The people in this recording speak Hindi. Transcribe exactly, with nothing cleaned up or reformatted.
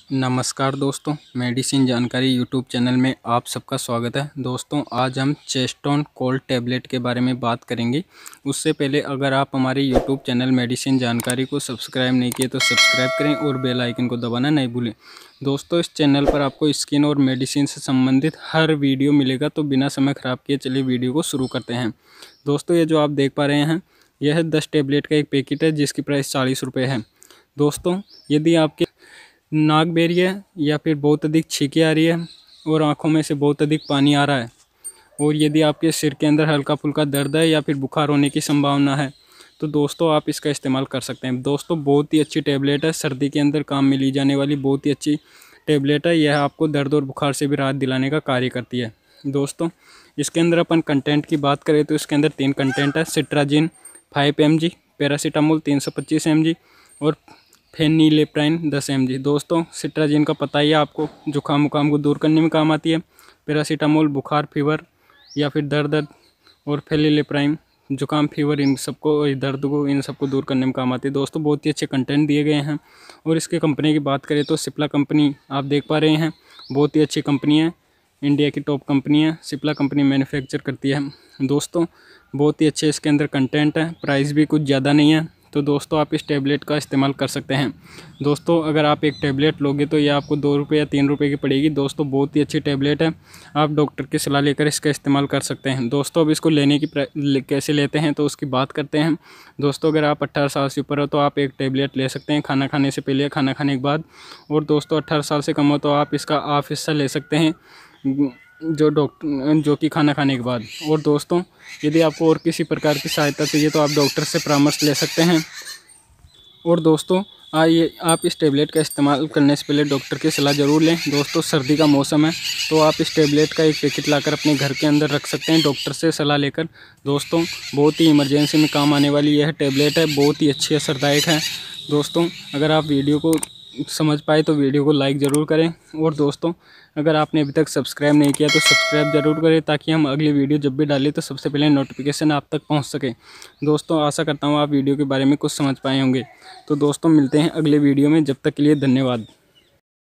नमस्कार दोस्तों, मेडिसिन जानकारी यूट्यूब चैनल में आप सबका स्वागत है। दोस्तों आज हम चेस्टोन कोल्ड टैबलेट के बारे में बात करेंगे। उससे पहले अगर आप हमारे यूट्यूब चैनल मेडिसिन जानकारी को सब्सक्राइब नहीं किए तो सब्सक्राइब करें और बेल आइकन को दबाना नहीं भूलें। दोस्तों इस चैनल पर आपको स्किन और मेडिसिन से संबंधित हर वीडियो मिलेगा, तो बिना समय ख़राब किए चलिए वीडियो को शुरू करते हैं। दोस्तों ये जो आप देख पा रहे हैं यह है दस टैबलेट का एक पैकेट है, जिसकी प्राइस चालीस रुपये है। दोस्तों यदि आपके नाक बह रही है या फिर बहुत अधिक छींकें आ रही है और आंखों में से बहुत अधिक पानी आ रहा है, और यदि आपके सिर के अंदर हल्का फुल्का दर्द है या फिर बुखार होने की संभावना है, तो दोस्तों आप इसका इस्तेमाल कर सकते हैं। दोस्तों बहुत ही अच्छी टैबलेट है, सर्दी के अंदर काम में ली जाने वाली बहुत ही अच्छी टैबलेट है। यह आपको दर्द और बुखार से भी राहत दिलाने का कार्य करती है। दोस्तों इसके अंदर अपन कंटेंट की बात करें तो इसके अंदर तीन कंटेंट है। Cetirizine five M G, paracetamol तीन सौ पच्चीस एम जी और फेनिलेप्राइन दस एम जी। दोस्तों सिट्राजिन का पता ही है आपको, जुकाम उकाम को दूर करने में काम आती है। पैरासीटामोल बुखार फीवर या फिर दर्द दर्द और फेनिलेप्राइन जुकाम फीवर इन सबको दर्द को इन सबको दूर करने में काम आती है। दोस्तों बहुत ही अच्छे कंटेंट दिए गए हैं। और इसके कंपनी की बात करें तो सिप्ला कंपनी आप देख पा रहे हैं, बहुत ही अच्छी कंपनी है, इंडिया की टॉप कंपनी है। सिप्ला कंपनी मैन्युफैक्चर करती है। दोस्तों बहुत ही अच्छे इसके अंदर कंटेंट है, प्राइस भी कुछ ज़्यादा नहीं है, तो दोस्तों आप इस टैबलेट का इस्तेमाल कर सकते हैं। दोस्तों अगर आप एक टैबलेट लोगे तो यह आपको दो रुपये या तीन रुपये की पड़ेगी। दोस्तों बहुत ही अच्छी टैबलेट है, आप डॉक्टर की सलाह लेकर इसका इस्तेमाल कर सकते हैं। दोस्तों अब इसको लेने की ले, कैसे लेते हैं तो उसकी बात करते हैं। दोस्तों अगर आप अट्ठारह साल से ऊपर हो तो आप एक टैबलेट ले सकते हैं, खाना खाने से पहले, खाना खाने के बाद। और दोस्तों अट्ठारह साल से कम हो तो आप इसका हाफ हिस्सा ले सकते हैं, जो डॉक्टर जो कि खाना खाने के बाद। और दोस्तों यदि आपको और किसी प्रकार की सहायता चाहिए तो आप डॉक्टर से परामर्श ले सकते हैं। और दोस्तों आइए आप इस टैबलेट का इस्तेमाल करने से पहले डॉक्टर की सलाह ज़रूर लें। दोस्तों सर्दी का मौसम है तो आप इस टैबलेट का एक पैकेट लाकर अपने घर के अंदर रख सकते हैं, डॉक्टर से सलाह लेकर। दोस्तों बहुत ही इमरजेंसी में काम आने वाली यह टैबलेट है, बहुत ही अच्छी असरदायक है। दोस्तों अगर आप वीडियो को समझ पाए तो वीडियो को लाइक ज़रूर करें। और दोस्तों अगर आपने अभी तक सब्सक्राइब नहीं किया तो सब्सक्राइब ज़रूर करें, ताकि हम अगली वीडियो जब भी डालें तो सबसे पहले नोटिफिकेशन आप तक पहुंच सके। दोस्तों आशा करता हूं आप वीडियो के बारे में कुछ समझ पाए होंगे। तो दोस्तों मिलते हैं अगले वीडियो में, जब तक के लिए धन्यवाद।